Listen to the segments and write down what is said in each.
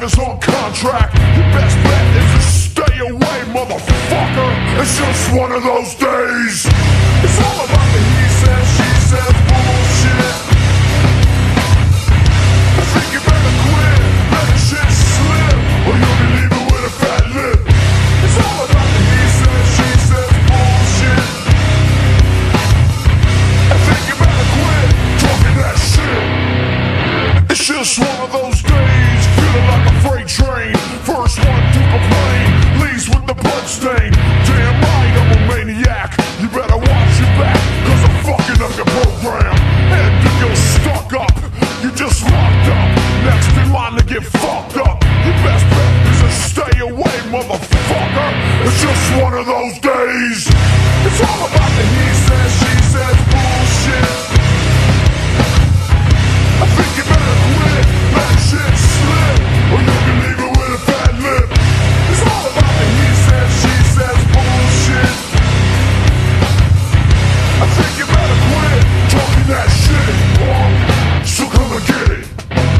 is on contract. Your best bet is to stay away, motherfucker. It's just one of those days. It's all about the he says, she says bullshit. I think you better quit, let the shit slip, or you'll be leaving with a fat lip. It's all about the he says, she says bullshit. I think you better quit talking that shit. It's just one of those days, feeling like a freight train. First one to complain, leaves with the bloodstain. Damn right, I'm a maniac. You better watch your back, cause I'm fucking up your program. And if you're stuck up, you just locked up. Next in line to get fucked up. Your best bet is to stay away, motherfucker. It's just one of those days. It's all about the he says, she says bullshit. I think you better quit, let shit slip, or you can leave it with a fat lip. It's all about the he says, she says bullshit. I think you better quit talking that shit, so come and get it.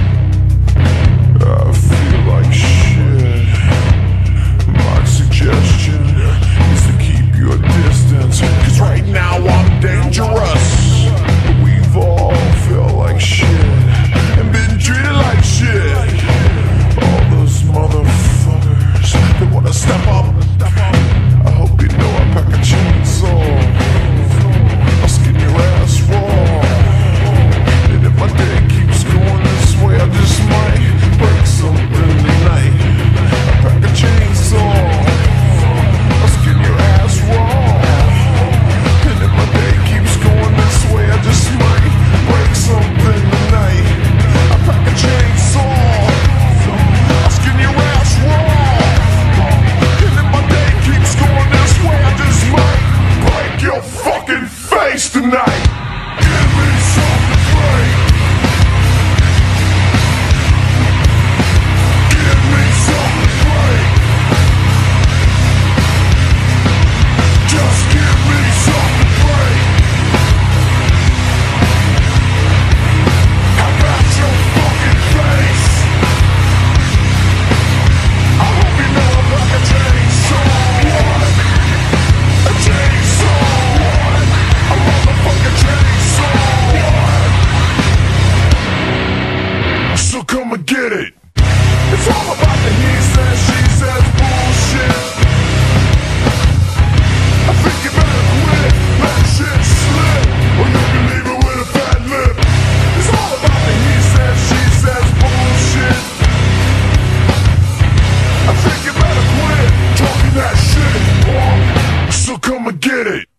I feel like shit. My suggestion is to keep your distance, cause right now I'm dangerous. We've all felt like shit and been treated like shit. All those motherfuckers that wanna step up, I hope you know I pack a chainsaw. I'll skin your ass raw. And if my day keeps going this way, I just might break something tonight. I pack a chainsaw. I'll skin your ass raw. And if my day keeps going this way, I just might break something tonight. I pack a chainsaw. I'll skin your ass raw. And if my day keeps going this way, I just might break your fucking face tonight. Give me something to break. Give me something to break. Just give me something to break. How about your fucking face? I hope you know I'm like a chainsaw. A chainsaw. A motherfucking chainsaw. So come and get it. It's all about the he says, she says bullshit. I think you better quit, let shit slip, or you can leave it with a fat lip. It's all about the he says, she says bullshit. I think you better quit talking that shit, so come and get it.